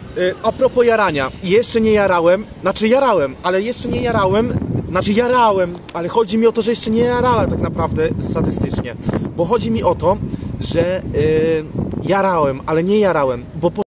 A propos jarania, jeszcze nie jarałem, znaczy jarałem, ale jeszcze nie jarałem, znaczy jarałem, ale chodzi mi o to, że jeszcze nie jarałem tak naprawdę statystycznie, bo chodzi mi o to, że jarałem, ale nie jarałem, bo